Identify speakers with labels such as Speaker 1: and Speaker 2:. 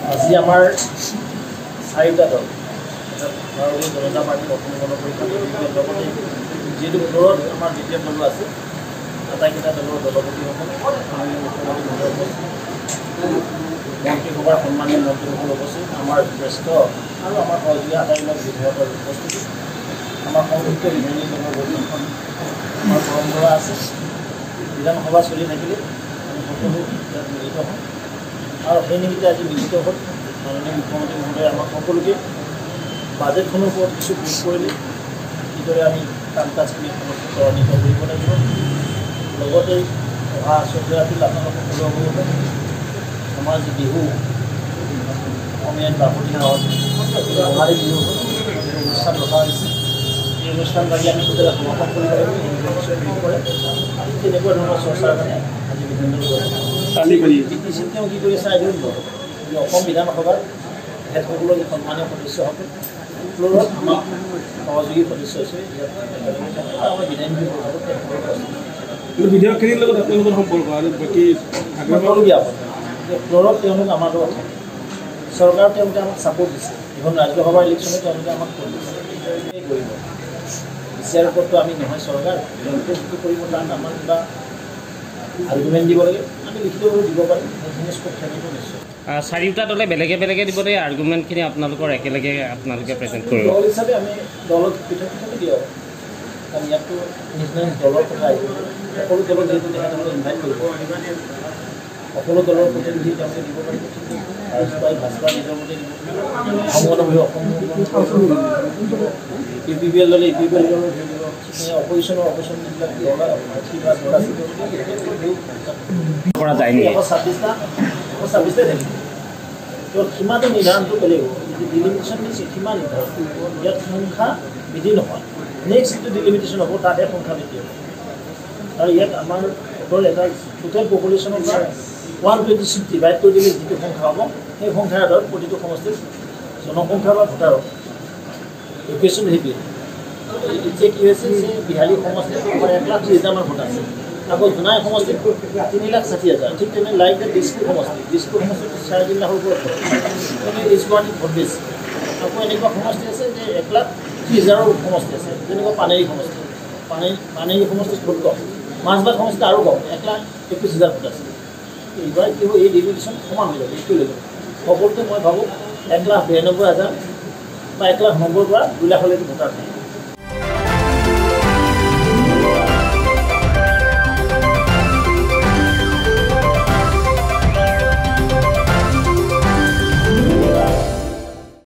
Speaker 1: আজি আমাৰ চাৰিটা দল ভাৰতীয় জনতা পাৰ্টিৰ অসম গণ পৰিষদৰ লগতে যিহেতু ফ্ল'ৰত আমাৰ দ্বিতীয় দলো আছে আটাইকেইটা দলৰ দলপতিসকল মন্ত্ৰীসভাৰ সন্মানীয় মন্ত্ৰীসকল উপস্থিত আমাৰ জ্যেষ্ঠ আৰু আমাৰ সহযোগী আটাইবিলাক বিধায়কৰ উপস্থিতি আমাৰ সংযুক্ত বিধায়ী দলৰ বৈঠকখন আমাৰ পৰম্পৰা আছে বিধানসভা চলি থাকিলে আমি সকলো ইয়াত মিলিত হওঁ আৰু সেই নিমিত্তে আজি মিলিত হ'ল মাননীয় মুখ্যমন্ত্ৰী মহোদয়ে আমাক সকলোকে বাজেটখনৰ ওপৰত কিছু ব্ৰিফ কৰিলে কিদৰে আমি কাম কাজখিনি সমস্ত ত্বৰান্বিত কৰিব লাগিব লগতে অহা 14 এপ্ৰিল আপোনালোক সকলো অৱগত আমাৰ যি বিহু অসমীয়াত বাপতিসাহ ৰঙালী বিহু অনুষ্ঠান ৰখা হৈছে এই অনুষ্ঠান লাগি আমি কেতিয়াবা সমাপন কৰিব লাগিব এই বিষয়ে ব্ৰিফ কৰে তেনেকুৱা ধৰণৰ চৰ্চাৰ কাৰণে আজি বিভিন্ন বিটিচিত তেওঁ কি কৰিছে আইডিয়া দিব অসম বিধানসভাৰ তেখেতসকলৰ যি সন্মানীয় সদস্যসকল ফ্ল'ৰত আমাৰ সহযোগী সদস্য হৈছে ইয়াত আমাৰ বিধায়ক
Speaker 2: বিধায়কখিনিৰ লগত আপোনালোকৰ সম্পৰ্ক আৰু বাকী
Speaker 1: সকলোকে ফ্ল'ৰত তেওঁলোক আমাৰ লগত থাকে চৰকাৰ তেওঁলোকে আমাক ছাপোৰ্ট দিছে এখন ৰাজ্যসভাৰ ইলেকশ্যনে তেওঁলোকে আমাক কৰিব বিচাৰ ওপৰততো আমি নহয় চৰকাৰ তেওঁলোকে যিটো কৰিব তাত আমাৰ কিবা আৰ্গুমেণ্ট দিব লাগে আমি লিখিতভাৱে দিব পাৰিম সেইখিনি স্কোপ থাকিব নিশ্চয়
Speaker 3: চাৰিওটা দলে বেলেগে বেলেগে দিব এই আৰ্গুমেণ্টখিনি আপোনালোকৰ একেলগে আপোনালোকে প্ৰেজেণ্ট কৰিব
Speaker 1: দল হিচাপে আমি দলত পৃথক পৃথকে দিওঁ কাৰণ ইয়াততো নিজ নিজ দলৰ কথা আহিব সকলো দলক যিহেতু তেখেতসকলে ইনভাইট কৰিব সকলো দলৰ প্ৰতিনিধি তেওঁলোকে দিব পাৰিব ৰাজপাই ভাজপা নিজৰ মতে দিব সংগঠনভাৱে Asom U P P L দলে ইউ পি পি এল দলৰ দিব অপজিশ্যনৰ অপজিশ্যন যিবিলাক
Speaker 3: কৰা যায় নেকি
Speaker 1: 126টাই থাকিব তো সীমাটো নিৰ্ধাৰণটো বেলেগ ডিলিমিটেশ্যন দিছে সীমা নিৰ্ধাৰণ ইয়াত সংখ্যা বৃদ্ধি নহয় নেক্সট যিটো ডিলিমিটেশ্যন হ'ব তাতে সংখ্যা বৃদ্ধি হ'ব আৰু ইয়াত আমাৰ অকল এটা টোটেল পপুলেশ্যনৰ পৰা 126 ডিভাইড কৰি দিলে যিটো সংখ্যা হ'ব সেই সংখ্যাৰ আধাৰত প্ৰতিটো সমষ্টিৰ জনসংখ্যা বা ভোটাৰৰ ইকুৱেশ্যন সেইটোৱে এতিয়া কি হৈছে যে বিহালী সমষ্টিত আমাৰ 1,30,000 ভোট আছে আকৌ জোনাই সমষ্টিত 3,60,000 ঠিক তেনে লাইক দিছপুৰ সমষ্টিত 4,000,000 ওপৰত ইজ গুৱাহাটীত ভোট বেছি আকৌ এনেকুৱা সমষ্টি আছে যে 1,30,000 সমষ্টি আছে যেনেকুৱা পানেৰী সমষ্টিত ভোট কম মাজবাট সমষ্টিত আৰু কম 1,21,000 ভোট আছে এইবাৰ কি হ'ব এই ডিলিমিটেশ্যন সমান হৈ যাব এইটো লৈ যাব সকলোতে মই ভাবোঁ 1,92,000 বা 1,90,000 পৰা 2,00,000 ভোটাৰ থাকে